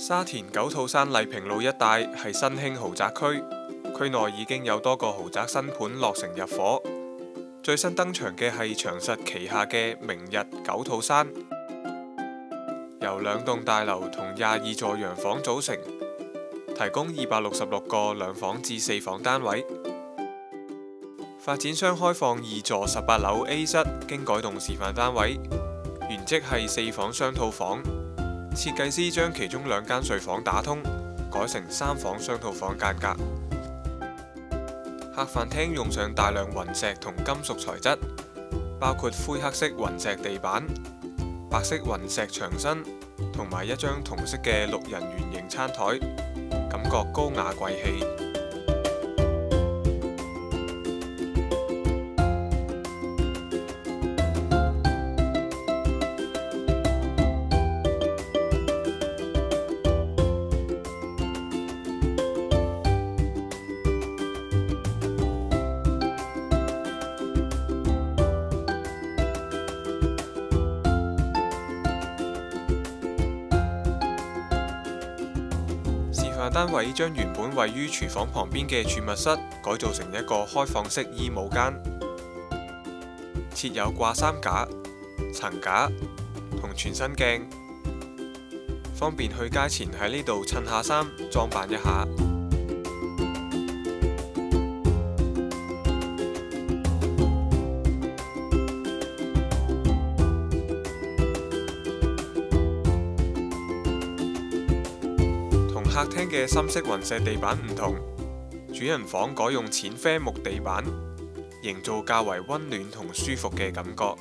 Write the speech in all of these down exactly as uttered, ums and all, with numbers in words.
沙田九肚山麗平路一帶係新興豪宅區，區內已經有多個豪宅新盤落成入伙。最新登場嘅係長實旗下嘅明日九肚山，由兩棟大樓同廿二座洋房組成，提供二百六十六個兩房至四房單位。發展商開放二座十八樓 A 室經改動示範單位，原則係四房雙套房。設計師將其中兩間睡房打通，改成三房雙套房間隔。客飯廳用上大量雲石同金屬材質，包括灰黑色雲石地板、白色雲石牆身，同埋一張同色嘅六人圓形餐台，感覺高雅貴氣。單位將原本位於廚房旁邊嘅儲物室改造成一個開放式衣帽間，設有掛衫架、層架同全身鏡，方便去街前喺呢度襯下衫裝扮一下。客廳嘅深色雲石地板唔同，主人房改用淺啡木地板，營造較為溫暖同舒服嘅感覺。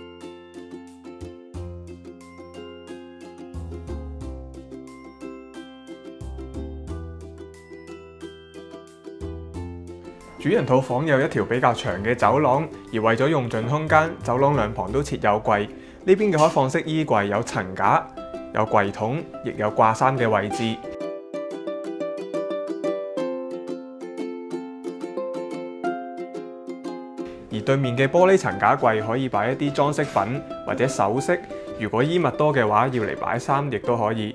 主人套房有一條比較長嘅走廊，而為咗用盡空間，走廊兩旁都設有櫃。呢邊嘅開放式衣櫃有層架、有櫃筒，亦有掛衫嘅位置。而對面嘅玻璃層架櫃可以擺一啲裝飾品或者首飾，如果衣物多嘅話，要嚟擺衫亦都可以。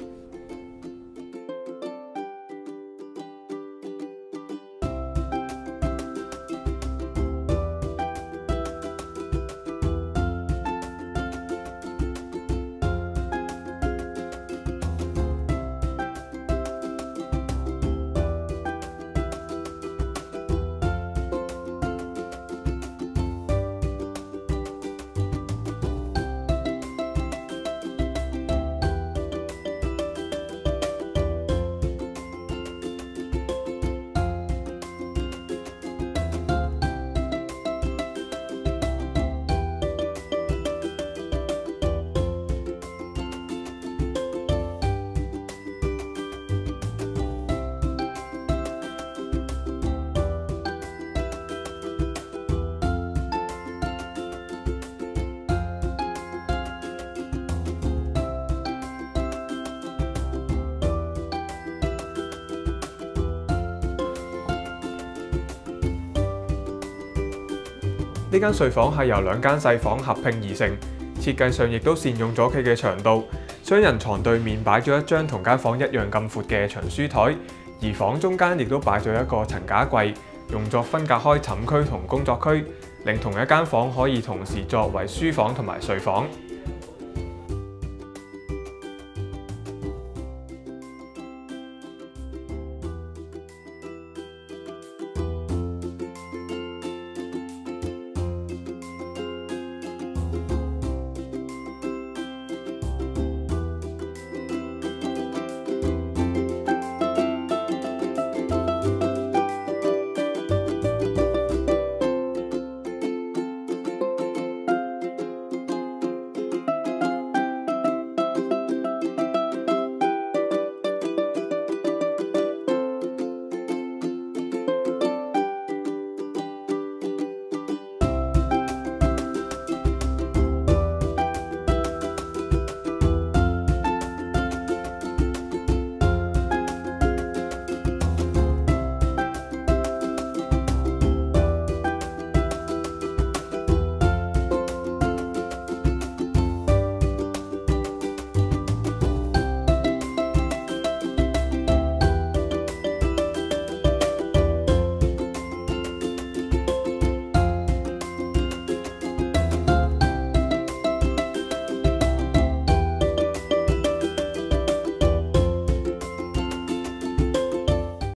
呢間睡房係由兩間細房合併而成，設計上亦都善用咗佢嘅長度。雙人床對面擺咗一張同間房一樣咁闊嘅長書台，而房中間亦都擺咗一個層架櫃，用作分隔開寢區同工作區，令同一間房可以同時作為書房同埋睡房。